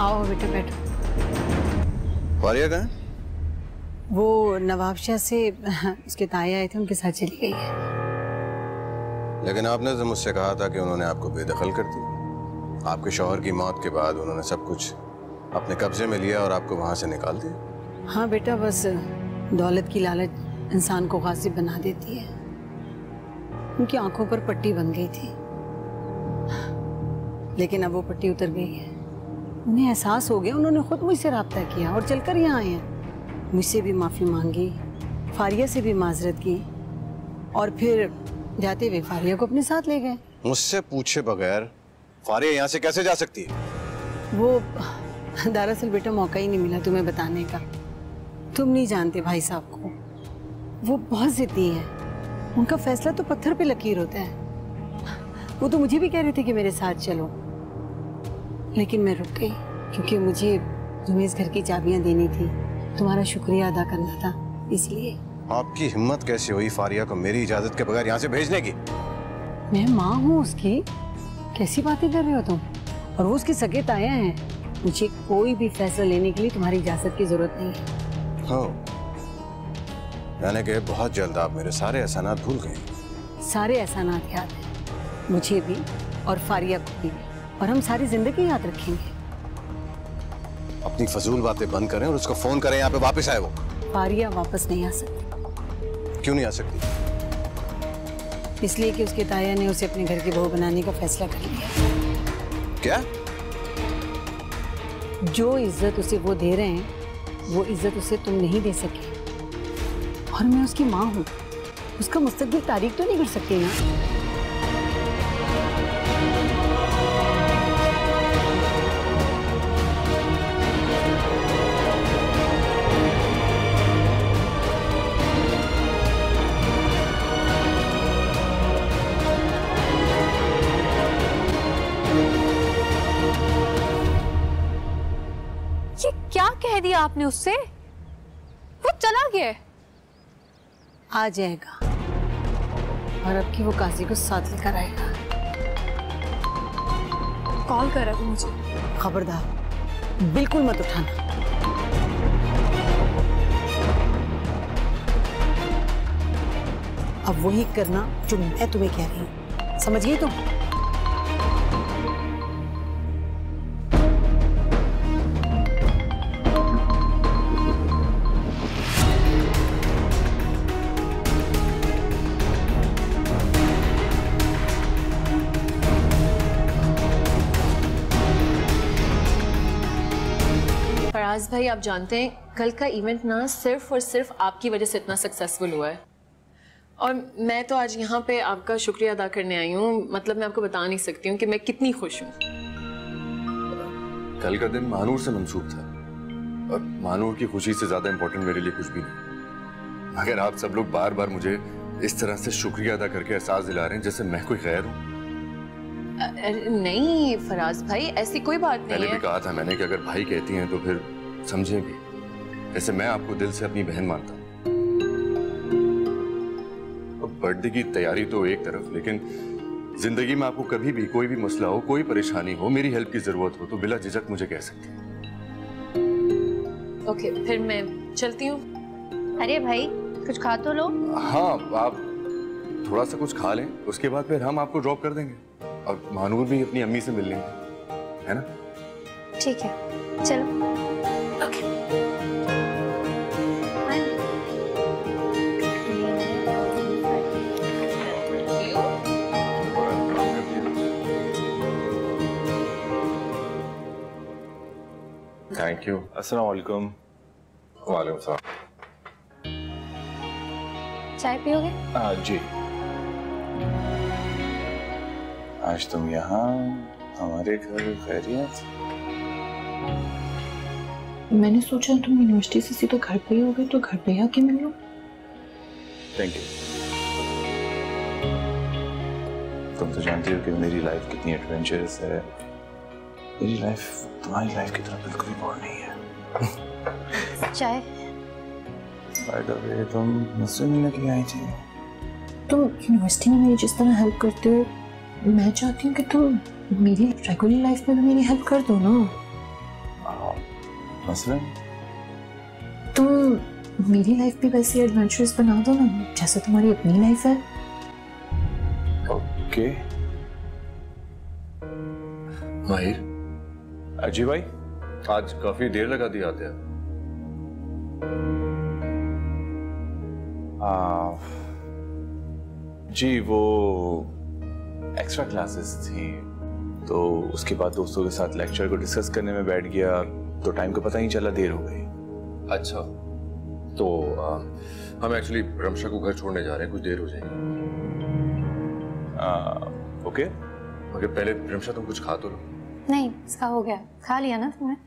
आओ बेटा बैठो। फारिया कहाँ है? वो नवाबशाह से उसके ताए आए थे, उनके साथ चली गई है। लेकिन आपने तो मुझसे कहा था कि उन्होंने आपको बेदखल कर दिया। आपके शौहर की मौत के बाद उन्होंने सब कुछ अपने कब्जे में लिया और आपको वहां से निकाल दिया। हाँ बेटा, बस दौलत की लालच इंसान को गासिब बना देती है। उनकी आंखों पर पट्टी बन गई थी, लेकिन अब वो पट्टी उतर गई है। उन्हें एहसास हो गया, उन्होंने खुद मुझसे रब्ता किया और चलकर यहाँ आए हैं। मुझसे भी माफ़ी मांगी, फारिया से भी माजरत की और फिर जाते हुए फारिया को अपने साथ ले गए। मुझसे पूछे बगैर फारिया यहाँ से कैसे जा सकती है? वो दरअसल बेटा मौका ही नहीं मिला तुम्हें बताने का। तुम नहीं जानते भाई साहब को, वो बहुत जिद्दी है। उनका फैसला तो पत्थर पे लकीर होता है। वो तो मुझे भी कह रहे थे कि मेरे साथ चलो, लेकिन मैं रुक गई क्योंकि मुझे तुम्हें इस घर की चाबियां देनी थी, तुम्हारा शुक्रिया अदा करना था, इसलिए। आपकी हिम्मत कैसे हुई फारिया को मेरी इजाजत के बगैर यहाँ से भेजने की? मैं माँ हूँ उसकी, कैसी बातें कर रहे हो तुम? और वो उसके सगे ताया हैं। मुझे कोई भी फैसला लेने के लिए तुम्हारी इजाजत की जरूरत नहीं है। हाँ, यानी कि बहुत जल्द आप मेरे सारे एहसानात भूल गए। सारे एहसानात याद हैं मुझे भी और फारिया को भी, और हम सारी जिंदगी याद रखेंगे। अपनी फजूल बातें बंद करें और उसको फोन करें यहाँ पे वापस आए। वो फारिया वापस नहीं आ सकती। क्यों नहीं आ सकती? इसलिए कि उसके ताया ने उसे अपने घर की बहू बनाने का फैसला कर लिया। क्या? जो इज्जत उसे वो दे रहे हैं, वो इज्जत उसे तुम नहीं दे सके। और मैं उसकी माँ हूँ, उसका मुस्तकबिल तारीख तो नहीं कर सकती ना। ये क्या कह दिया आपने उससे? वो चला गया। आ जाएगा और अब की वो काजी को साथ लेकर आएगा। कॉल कर रहा था मुझे। खबरदार, बिल्कुल मत उठाना। अब वही करना जो मैं तुम्हें कह रही हूँ, समझ गई तुम? फराज भाई, आप जानते हैं कल का इवेंट ना सिर्फ और सिर्फ आपकी वजह से इतना सक्सेसफुल हुआ है, और मैं तो आज यहाँ पे आपका शुक्रिया अदा करने आई हूँ। मतलब मैं आपको बता नहीं सकती हूँ कि मैं कितनी खुश हूँ। कल का दिन महानूर से मंसूब था और महानूर की खुशी से ज्यादा इम्पोर्टेंट मेरे लिए कुछ भी नहीं। मगर आप सब लोग बार बार मुझे इस तरह से शुक्रिया अदा करके एहसास दिला रहे हैं जैसे मैं कोई गैर हूँ। नहीं फराज भाई, ऐसी कोई बात नहीं है। पहले भी कहा था मैंने कि अगर भाई कहती हैं तो फिर समझें भी, जैसे मैं आपको दिल से अपनी बहन मानता हूँ। बर्थडे की तैयारी तो एक तरफ, लेकिन जिंदगी में आपको कभी भी कोई भी मसला हो, कोई परेशानी हो, मेरी हेल्प की जरूरत हो तो बिला झिझक मुझे कह सकते हैं। ओके, फिर मैं चलती हूँ। अरे भाई कुछ खा तो लो। हाँ, आप थोड़ा सा कुछ खा लें, उसके बाद फिर हम आपको ड्रॉप कर देंगे और महानूर भी अपनी अम्मी से मिल लेंगे, है ना? ठीक है, चलो। ओके। Thank you. अस्सलाम वालेकुम। वालेकुम सलाम। चाय पियोगे? जी। आज तुम यहाँ हमारे घर खैरियत? मैंने सोचा तुम यूनिवर्सिटी से सीधा घर पे ही हो गए तो घर पे आके मिल लो। Thank you. तुम तो जानती हो कि मेरी लाइफ कितनी एडवेंचरस है। मेरी लाइफ तुम्हारी लाइफ की तरह बिल्कुल भी बोर नहीं है। चाय। बाय द वे, तुम मुझसे मिलने के लिए आई थी? तुम यूनिवर्सिटी में मेरी जिस तरह हेल्प करते हो, मैं चाहती हूँ कि तुम मेरी रेगुलर लाइफ में भी मेरी हेल्प कर दो ना। मसलन? तुम मेरी लाइफ भी वैसी एडवेंचरस बना दो ना, जैसे तुम्हारी अपनी लाइफ है। ओके। माहिर, अजय भाई, आज काफी देर लगा दी आते हैं। जी वो एक्स्ट्रा क्लासेस थी, तो उसके बाद दोस्तों के साथ लेक्चर को डिस्कस करने में बैठ गया, तो टाइम का पता नहीं चला, देर हो गई। अच्छा, तो हम एक्चुअली रमशा को घर छोड़ने जा रहे हैं, कुछ देर हो जाएगी। ओके, मगर पहले रमशा तुम कुछ खा तो लो। नहीं, इसका हो गया, खा लिया ना तुमने।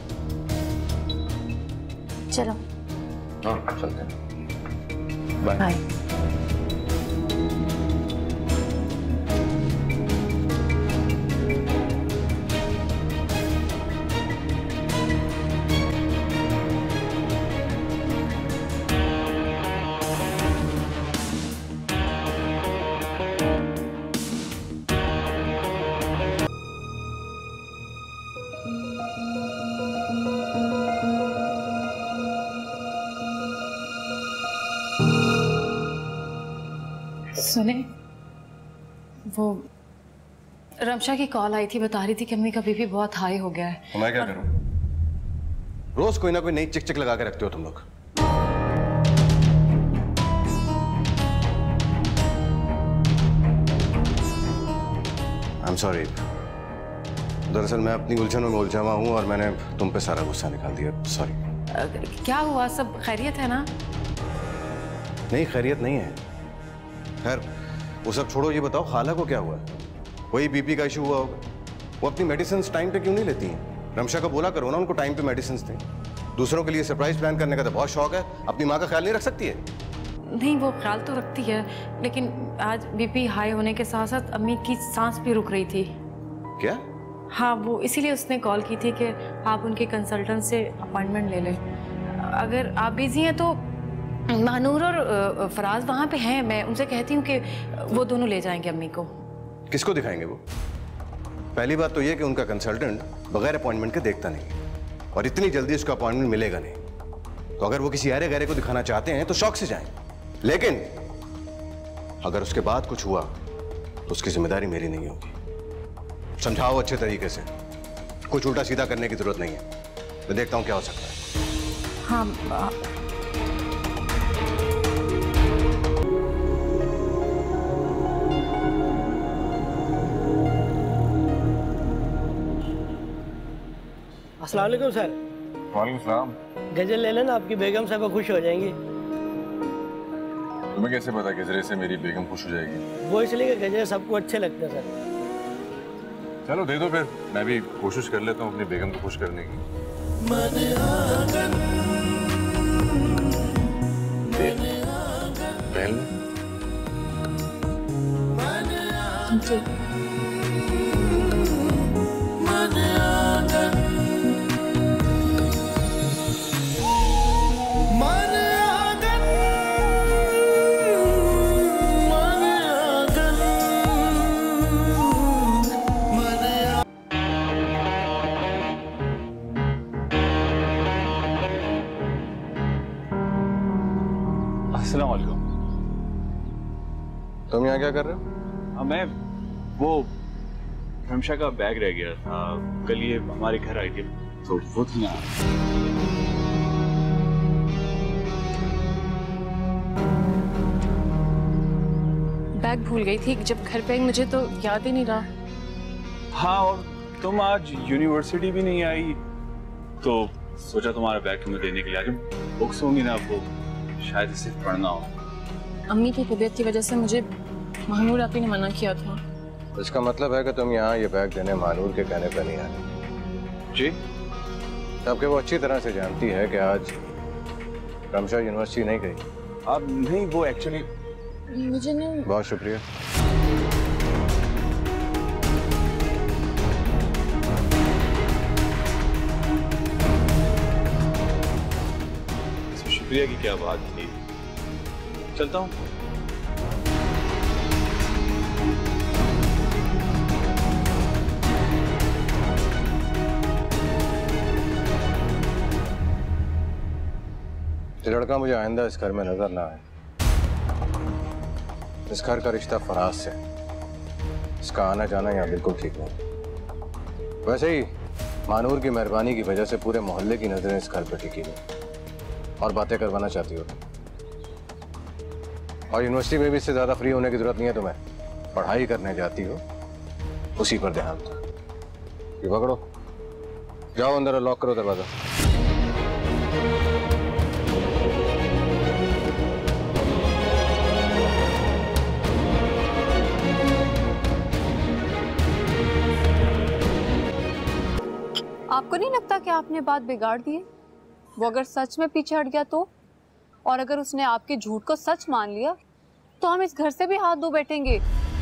चलो हाँ चलते हैं, बाय। बाय। सुने, वो रमशा की कॉल आई थी, बता रही थी कि अम्मी का बीपी बहुत हाई हो गया है। तो मैं क्या करूं? रोज कोई ना कोई नई चिक चिक लगा के रखते हो तुम लोग। आई एम सॉरी, दरअसल मैं अपनी उलझनों में उलझा हुआ हूं और मैंने तुम पे सारा गुस्सा निकाल दिया। सॉरी। क्या हुआ, सब खैरियत है ना? नहीं, खैरियत नहीं है। खैर वो सब छोड़ो, ये बताओ खाला को क्या हुआ? वही बीपी का इशू हुआ होगा। वो अपनी मेडिसिन टाइम पे क्यों नहीं लेती हैं? रमशा को बोला करो ना उनको टाइम पे मेडिसिन दें। दूसरों के लिए सरप्राइज प्लान करने का तो बहुत शौक है, अपनी माँ का ख्याल नहीं रख सकती है? नहीं, वो ख्याल तो रखती है, लेकिन आज बीपी हाई होने के साथ साथ अम्मी की सांस भी रुक रही थी। क्या? हाँ, वो इसीलिए उसने कॉल की थी कि आप उनके कंसल्टेंट से अपॉइंटमेंट ले लें। अगर आप बिजी हैं तो मानूर और फराज वहाँ पे हैं, मैं उनसे कहती हूँ कि वो दोनों ले जाएंगे अम्मी को। किसको दिखाएंगे वो? पहली बात तो ये कि उनका कंसल्टेंट बगैर अपॉइंटमेंट के देखता नहीं, और इतनी जल्दी उसका अपॉइंटमेंट मिलेगा नहीं। तो अगर वो किसी अरे गहरे को दिखाना चाहते हैं तो शौक से जाएं, लेकिन अगर उसके बाद कुछ हुआ तो उसकी जिम्मेदारी मेरी नहीं होगी। समझाओ अच्छे तरीके से, कुछ उल्टा सीधा करने की जरूरत नहीं है। मैं देखता हूँ क्या हो सकता है। हाँ, अस्सलाम वालेकुम सर। वालेकुम सलाम। गजल ले लेना, आपकी बेगम साहबा खुश हो जाएंगी। तुम्हें कैसे पता किस जरिए से मेरी बेगम खुश हो जाएगी? वो इसलिए कि गजल सबको अच्छे लगते हैं सर। चलो दे दो फिर, मैं भी कोशिश कर लेता हूँ अपनी बेगम को खुश करने की। पहल अस्सलाम वालेकुम। तुम यहाँ क्या कर रहे हो? मैं वो रमशा का बैग रह गया था, कल ये हमारे घर आई थी तो वो थी ना। बैग भूल गई थी जब घर पे आई, मुझे तो याद ही नहीं रहा। हाँ, और तुम आज यूनिवर्सिटी भी नहीं आई तो सोचा तुम्हारा बैग तुम्हें देने के लिए। आज बुक्स होंगी ना, वो शायद सिर्फ पढ़ना हो। अम्मी की तबीयत की वजह से मुझे मानूर आपी ने मना किया था। इसका मतलब है कि तुम यहाँ ये बैग देने मानूर के कहने पर नहीं आए? जी, जबकि वो अच्छी तरह से जानती है कि आज रमशा यूनिवर्सिटी नहीं गई। आप नहीं, वो एक्चुअली मुझे नहीं। बहुत शुक्रिया। शुक्रिया की क्या बात थी। चलता हूँ। ये लड़का मुझे आइंदा इस घर में नजर ना आए। इस घर का रिश्ता फराज से, इसका आना जाना यहाँ बिल्कुल ठीक नहीं। वैसे ही मानूर की मेहरबानी की वजह से पूरे मोहल्ले की नजरें इस घर पर टिकी हुई और बातें करवाना चाहती हो। और यूनिवर्सिटी में भी इससे ज्यादा फ्री होने की जरूरत नहीं है तुम्हें। पढ़ाई करने जाती हो, उसी पर ध्यान दो। ये पकड़ो, जाओ अंदर और लॉक करो दरवाजा। आपको नहीं लगता कि आपने बात बिगाड़ दी है? वो अगर सच में पीछे हट गया तो, और अगर उसने आपके झूठ को सच मान लिया तो हम इस घर से भी हाथ धो बैठेंगे।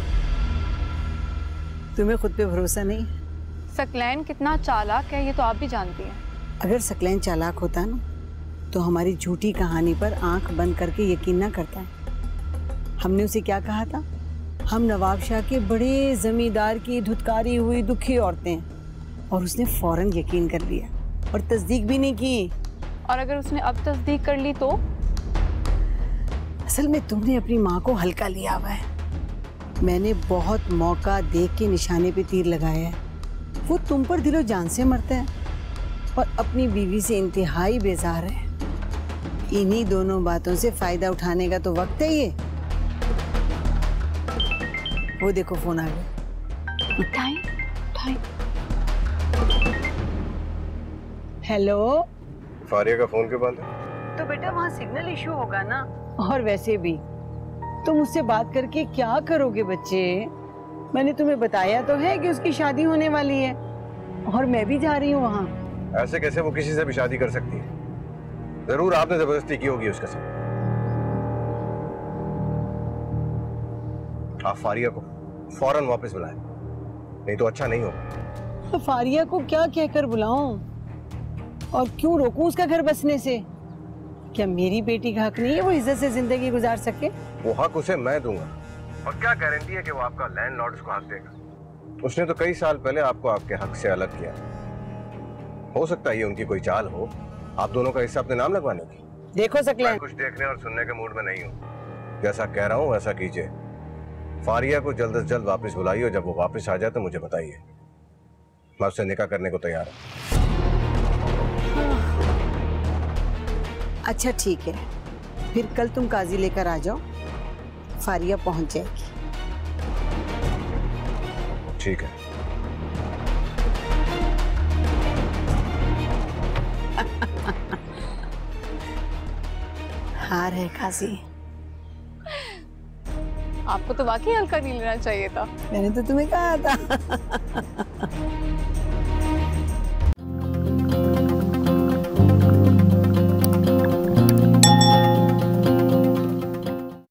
तुम्हें खुद पे भरोसा नहीं? सकलैन कितना चालाक है ये तो आप भी जानती हैं। अगर सकलैन चालाक होता ना तो हमारी झूठी कहानी पर आंख बंद करके यकीन ना करता है। हमने उसे क्या कहा था? हम नवाब शाह के बड़े जमींदार की धुतकारी हुई दुखी औरतें हैं, और उसने फौरन यकीन कर लिया और तस्दीक भी नहीं की। और अगर उसने अब तस्दीक कर ली तो? असल में तुमने अपनी माँ को हल्का लिया हुआ है। मैंने बहुत मौका देख के निशाने पे तीर लगाया है। वो तुम पर दिलो जान से मरता है और अपनी बीवी से इंतहाई बेजार है। इन्हीं दोनों बातों से फायदा उठाने का तो वक्त है ये। वो देखो फोन आ गया। हेलो। फारिया का फोन क्यों बंद है? तो बेटा वहाँ सिग्नल इशू होगा ना। और वैसे भी तुम उससे बात करके क्या करोगे बच्चे? मैंने तुम्हें बताया तो है कि उसकी शादी होने वाली है और मैं भी जा रही हूँ वहाँ। ऐसे कैसे वो किसी से भी शादी कर सकती है? जरूर आपने जबरदस्ती की होगी उसके साथ। आप फारिया को फौरन वापस बुलाएं, नहीं तो अच्छा नहीं होगा। तो फारिया को क्या कहकर बुलाऊं और क्यों रोकूं उसका घर बसने से? क्या मेरी बेटी का हक नहीं है वो इज्जत से जिंदगी गुजार सके? वो हक उसे मैं दूंगा, और क्या गारंटी है कि वो आपका लैंडलॉर्ड उसको हक देगा? उसने तो कई साल पहले आपको आपके हक से अलग किया। हो सकता है ये उनकी कोई चाल हो, आप दोनों का हिस्सा अपने नाम लगवाने की। देखो सकलैन, मैं कुछ देखने और सुनने के मूड में नहीं हूँ। जैसा कह रहा हूँ वैसा कीजिए। फारिया को जल्द से जल्द वापस बुलाइए और जब वो वापस आ जाए तो मुझे बताइए। मैं उससे निकाह करने को तैयार हूँ। अच्छा ठीक है, फिर कल तुम काजी लेकर आ जाओ, फारिया पहुंच जाएगी। ठीक है। हार है काजी। आपको तो वाकई हल्का नहीं लेना चाहिए था। मैंने तो तुम्हें कहा था।